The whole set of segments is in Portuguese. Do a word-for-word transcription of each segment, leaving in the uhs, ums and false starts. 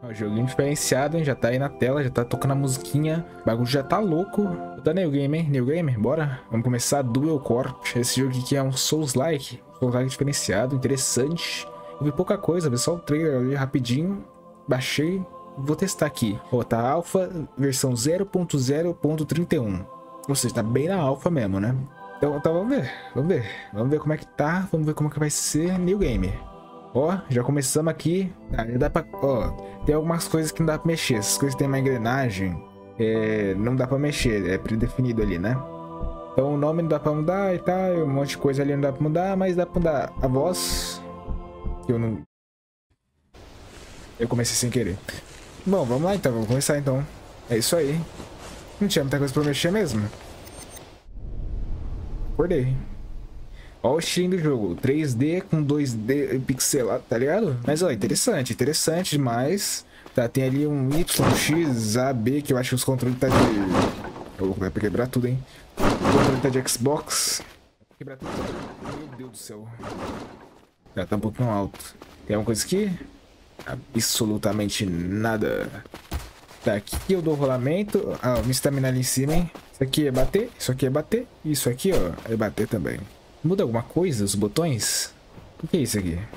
Ó, joguinho diferenciado, hein? Já tá aí na tela, já tá tocando a musiquinha. O bagulho já tá louco. Tá New Game, hein? New Game, bora. Vamos começar Duel Corp. Esse jogo aqui é um Souls-like. Souls-like diferenciado, interessante. Eu vi pouca coisa, vi só o trailer ali rapidinho. Baixei. Vou testar aqui. Ó, tá alfa, versão zero ponto zero ponto trinta e um. Ou seja, tá bem na alfa mesmo, né? Então, então vamos ver. Vamos ver. Vamos ver como é que tá. Vamos ver como é que vai ser New Game. Ó, já começamos aqui. Ah, já dá pra... Ó, tem algumas coisas que não dá pra mexer. Essas coisas que tem uma engrenagem, é... não dá pra mexer. É predefinido ali, né? Então o nome não dá pra mudar e tal. Um monte de coisa ali não dá pra mudar. Mas dá pra mudar a voz. Que eu não... Eu comecei sem querer. Bom, vamos lá então. Vamos começar então. É isso aí. Não tinha muita coisa pra mexer mesmo. Acordei. Ó o estilo do jogo, três D com dois D pixelado, tá ligado? Mas ó, interessante, interessante demais. Tá, tem ali um Y, X, A, B, que eu acho que os controles tá de... Oh, vai quebrar tudo, hein? O controle tá de Xbox. Vai quebrar tudo. Meu Deus do céu. Já tá um pouquinho alto. Tem alguma coisa aqui? Absolutamente nada. Tá, aqui eu dou rolamento. Ah, minha estamina ali em cima, hein? Isso aqui é bater, isso aqui é bater. Isso aqui, ó, é bater também. Muda alguma coisa os botões? O que é isso aqui?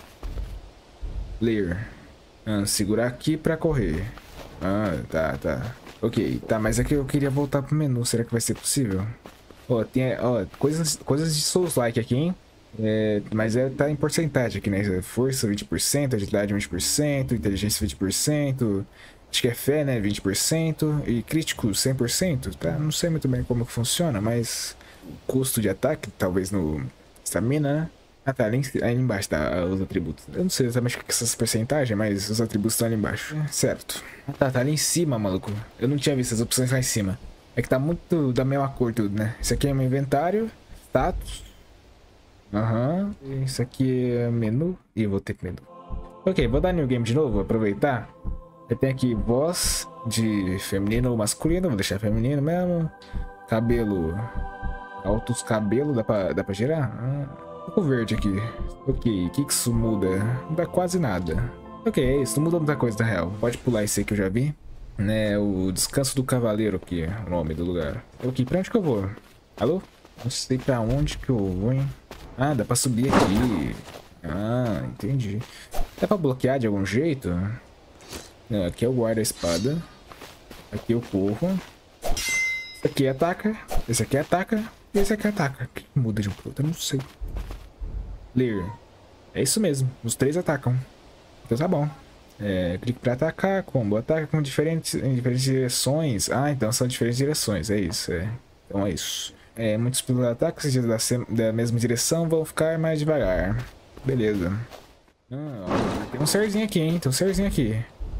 Layer. Ah, segurar aqui pra correr. Ah, tá, tá. Ok, tá, mas aqui eu queria voltar pro menu. Será que vai ser possível? Ó, tem, ó, coisas, coisas de Souls-like aqui, hein? É, mas é, tá em porcentagem aqui, né? Força vinte por cento, agilidade vinte por cento, inteligência vinte por cento, acho que é fé, né? vinte por cento e crítico cem por cento, tá? Não sei muito bem como que funciona, mas custo de ataque, talvez no estamina, né? Ah, tá, ali, ali embaixo tá os atributos. Eu não sei exatamente o que é essas percentagens, mas os atributos estão ali embaixo. É, certo. Ah, tá, tá ali em cima, maluco. Eu não tinha visto as opções lá em cima. É que tá muito da mesma cor tudo, né? Isso aqui é meu inventário, status. Aham. Uhum. Isso aqui é menu. E eu vou ter menu. Ok, vou dar new game de novo, aproveitar. Eu tenho aqui voz de feminino ou masculino. Vou deixar feminino mesmo. Cabelo. Altos cabelos, dá pra, dá pra girar? Ah, um pouco verde aqui. Ok, o que, que isso muda? Não dá quase nada. Ok, é isso, não muda muita coisa na real. Pode pular esse aí que eu já vi. Né, o Descanso do Cavaleiro aqui é o nome do lugar. Ok, pra onde que eu vou? Alô? Não sei pra onde que eu vou, hein? Ah, dá pra subir aqui. Ah, entendi. Dá pra bloquear de algum jeito? Não, aqui eu guardo a espada. Aqui eu corro. Esse aqui ataca. Esse aqui ataca. E esse aqui ataca. O que muda de um pro outro? Eu não sei. Leer. É isso mesmo. Os três atacam. Então tá bom. É, clique pra atacar. Combo. Ataca com diferentes, em diferentes direções. Ah, então são diferentes direções. É isso. É. Então é isso. É, muitos ataques da, da mesma direção vão ficar mais devagar. Beleza. Ah, ó, tem um serzinho aqui, hein? Tem um serzinho aqui.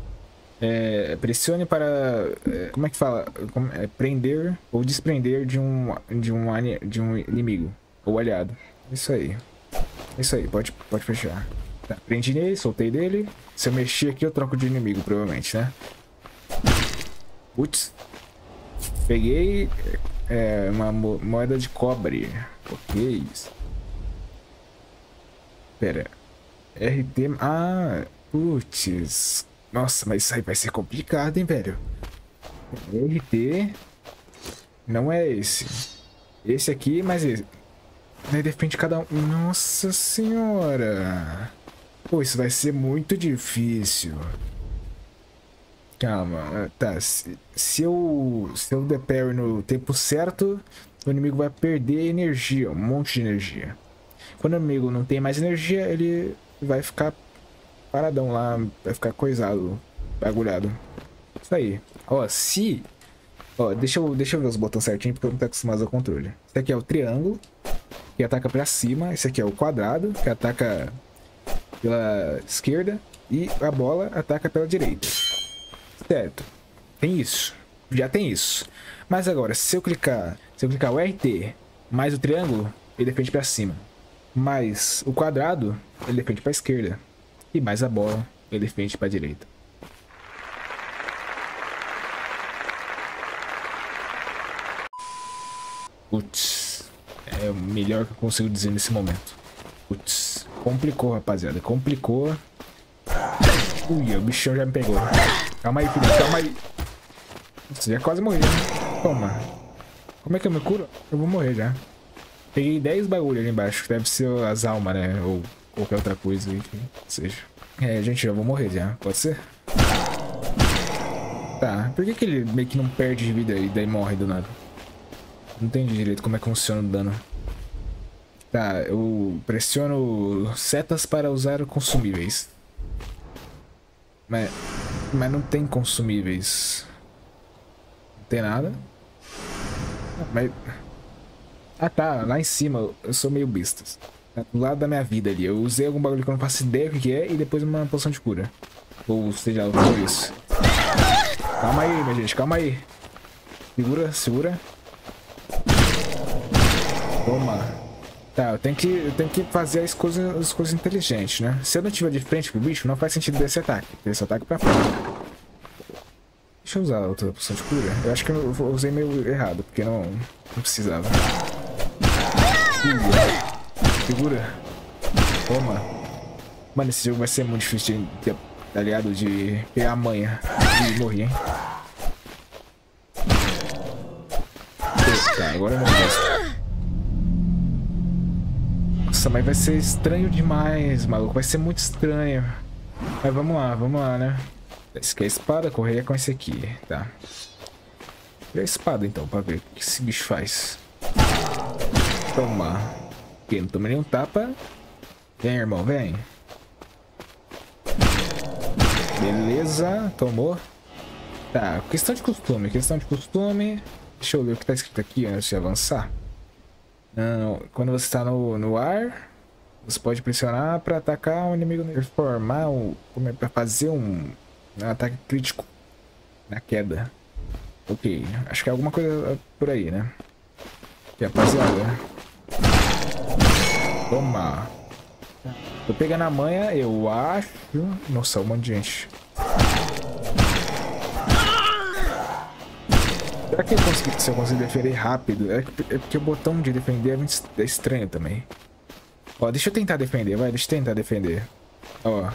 É, pressione para... É, como é que fala? Como, é, prender ou desprender de um, de, um, de um inimigo. Ou aliado. Isso aí. Isso aí, pode, pode fechar. Tá, prendi nele, soltei dele. Se eu mexer aqui, eu troco de inimigo, provavelmente, né? Putz. Peguei... É, uma mo moeda de cobre. O que é isso? Pera. R T... Ah, putz. Nossa, mas isso aí vai ser complicado, hein, velho? R T... Não é esse. Esse aqui, mas esse. Daí depende de cada um. Nossa senhora. Pô, isso vai ser muito difícil. Calma, tá, se, se eu se eu der parry no tempo certo, o inimigo vai perder energia, um monte de energia. Quando o inimigo não tem mais energia, ele vai ficar paradão lá, vai ficar coisado, bagulhado. Isso aí. Ó, se... Ó, deixa eu, deixa eu ver os botões certinho, porque eu não tô acostumado ao controle. Esse aqui é o triângulo, que ataca pra cima. Esse aqui é o quadrado, que ataca pela esquerda. E a bola ataca pela direita. Certo, tem isso, já tem isso. Mas agora, se eu clicar, se eu clicar o R T mais o triângulo, ele defende para cima. Mais o quadrado, ele defende para esquerda. E mais a bola, ele defende para direita. Putz, é o melhor que eu consigo dizer nesse momento. Putz, complicou, rapaziada, complicou. Ui, o bichão já me pegou. Calma aí, filho, calma aí. Você já quase morreu, né? Toma. Como é que eu me curo? Eu vou morrer já. Peguei dez bagulho ali embaixo, que deve ser as almas, né? Ou qualquer outra coisa, enfim, seja. É, gente, já vou morrer já, pode ser? Tá, por que que ele meio que não perde de vida e daí morre do nada? Não entendi direito como é que funciona o dano. Tá, eu pressiono setas para usar consumíveis. Mas, mas não tem consumíveis. Não tem nada. Mas... Ah tá, lá em cima eu sou meio besta. Tá do lado da minha vida ali. Eu usei algum bagulho que eu não faço ideia o que é e depois uma poção de cura. Ou seja, foi isso. Calma aí, minha gente, calma aí. Segura, segura. Toma. Tá, eu tenho que, eu tenho que fazer as coisas, as coisas inteligentes, né? Se eu não estiver de frente pro bicho, não faz sentido desse ataque. Desse ataque pra frente. Deixa eu usar a outra poção de cura. Eu acho que eu usei meio errado, porque não, não precisava. Segura. Toma. Mano, esse jogo vai ser muito difícil de, tá ligado? De pegar a manha e morrer, hein? Tá, agora eu não gosto. Nossa, mas vai ser estranho demais, maluco. Vai ser muito estranho. Mas vamos lá, vamos lá, né? Esse aqui é a espada, correia com esse aqui, tá. E a espada então, pra ver o que esse bicho faz. Toma. Aqui, não tomei nenhum tapa. Vem, irmão, vem. Beleza, tomou. Tá, questão de costume, questão de costume. Deixa eu ver o que tá escrito aqui antes de avançar. Não, quando você está no, no ar, você pode pressionar para atacar um inimigo, performar um, para fazer um, um ataque crítico na queda. Ok, acho que é alguma coisa por aí, né? Aqui, rapaziada. Toma. Tô pegando a manha, eu acho. Nossa, um monte de gente. Será que eu consigo, se eu conseguir defender rápido? É, é porque o botão de defender é, muito, é estranho também. Ó, deixa eu tentar defender, vai, deixa eu tentar defender. Ó.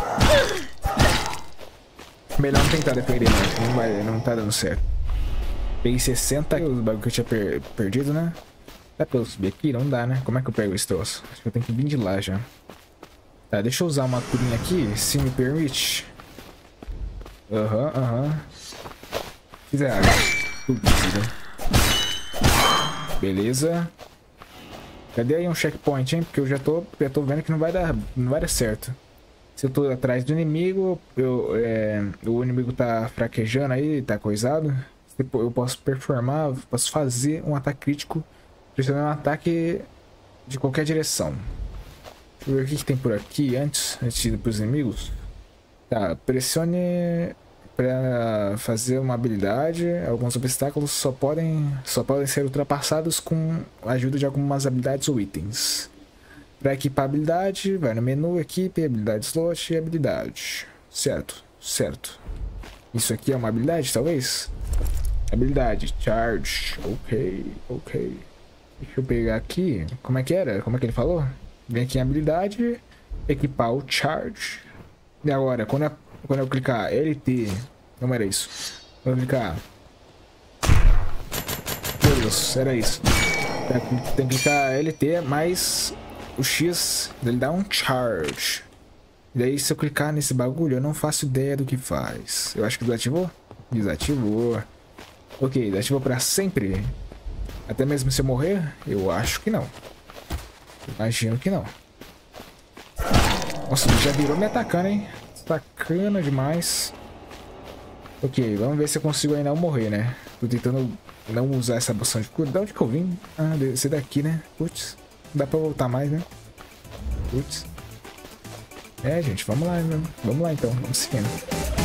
Melhor não tentar defender, não, não, vai, não tá dando certo. Peguei sessenta, os bagulho que eu tinha per perdido, né? Dá pra eu subir aqui? Não dá, né? Como é que eu pego esse troço? Acho que eu tenho que vir de lá já. Tá, deixa eu usar uma curinha aqui, se me permite. Aham, uhum, aham. Uhum. Fizer água. Beleza. Cadê aí um checkpoint, hein? Porque eu já tô, já tô vendo que não vai dar, não vai dar certo. Se eu tô atrás do inimigo, eu, é, o inimigo tá fraquejando aí, tá coisado. Eu posso performar, posso fazer um ataque crítico, pressionando um ataque de qualquer direção. Deixa eu ver o que, que tem por aqui antes, antes de ir pros inimigos. Tá, pressione para fazer uma habilidade. Alguns obstáculos só podem, só podem ser ultrapassados com a ajuda de algumas habilidades ou itens. Para equipar a habilidade, vai no menu, equipe, habilidade slot e habilidade. Certo, certo. Isso aqui é uma habilidade, talvez? Habilidade, charge. Ok, ok. Deixa eu pegar aqui. Como é que era? Como é que ele falou? Vem aqui em habilidade, equipar o charge. E agora, quando eu, quando eu clicar L T, como era isso? Quando eu clicar... Meu Deus, era isso. Tem que clicar L T mais o X, ele dá um charge. E daí se eu clicar nesse bagulho, eu não faço ideia do que faz. Eu acho que desativou? Desativou. Ok, desativou pra sempre? Até mesmo se eu morrer? Eu acho que não. Imagino que não. Nossa, já virou me atacando, hein? Atacando demais. Ok, vamos ver se eu consigo ainda não morrer, né? Tô tentando não usar essa poção de cura. De onde que eu vim? Ah, desse daqui, né? Putz, não dá pra voltar mais, né? Putz. É, gente, vamos lá, né? Vamos lá então, vamos seguindo.